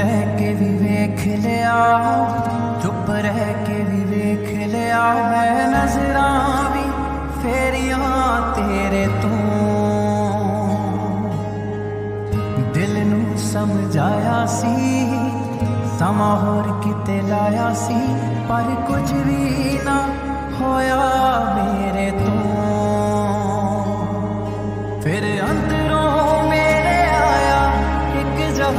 रह के भी वेख लिया, चुप रह के भी वेख लिया, मैं नजरां भी फेरियां तेरे तू। दिल नू समझाया सी, समा होर किते लाया सी, पर कुछ भी ना होया मेरे तो। फिर अंदरों मेरे आया एक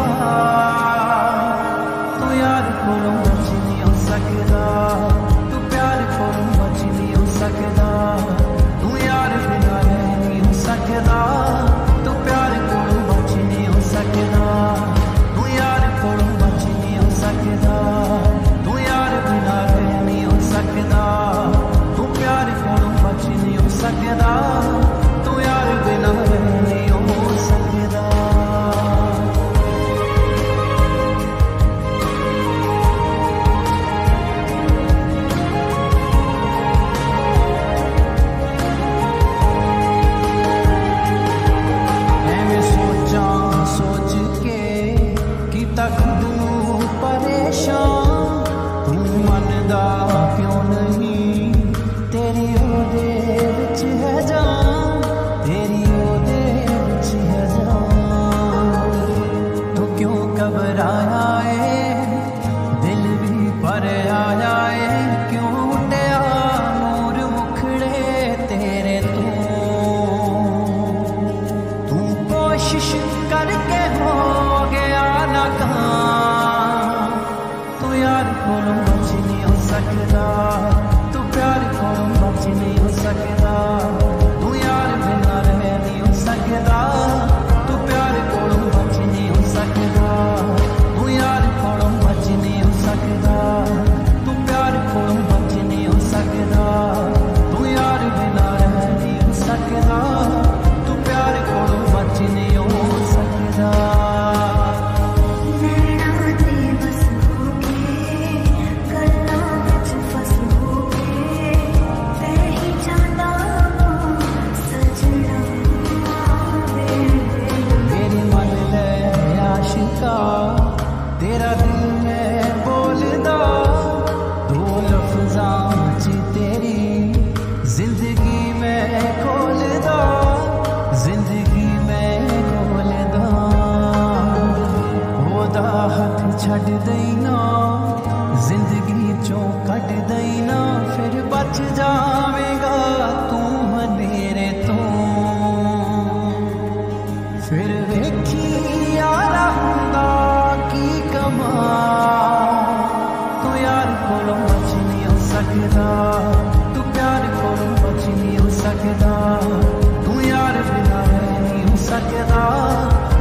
जवाब, तू यार कोलों बच नहीं हो सकदा, तू प्यार कोलों बच नहीं हो सकदा, तू यार बिना रह नहीं हो सकदा, तू प्यार कोलों बच नहीं हो सकदा, तू यार कोलों बच नहीं हो सकदा, तू यार बिना रह नहीं हो सकदा, तू प्यार कोलों बच नहीं हो सकदा, तू यार बिना रह नहीं हो सकदा। एवें सोचा सोच के कीता खुद नू परेशान, तू मनदा क्यों नहीं, तेरी ओदे विच है जान, तेरी ओदे विच है जान। तू क्यों घबराया है, दिल भी पर आया है, क्यों उड़या नूर मुखड़े तेरे तो। तू कोशिश करके हो गया नाकाम, तू यार कोलों बच नहीं हो सकदा, तू प्यार कोलों बच नहीं हो सकदा, तू यार बिना रह नहीं हो सकदा, तू प्यार कोलों बच नहीं हो सकदा, तू यार कोलों बच नहीं हो सकदा, तू प्यार कोलों बच नहीं हो सकदा, तू यार बिना रह नहीं हो सकदा, तू प्यार कोलों बच नहीं हो सकदा। तेरा दिल में बोलदा, दो लफ्ज़ां च तेरी जिंदगी में खोलदा, जिंदगी में खोलदा। ओदा हथ छड़ देना, जिंदगी चों कट देना, फिर बच जावेगा तू मेरे तो। फिर वेखी यारा हुंदा की कमाल, तू यार कोलों बच नहीं हो सकदा, तू प्यार कोलों बच नहीं हो सकदा, तू यार बिना रह नहीं हो सकदा,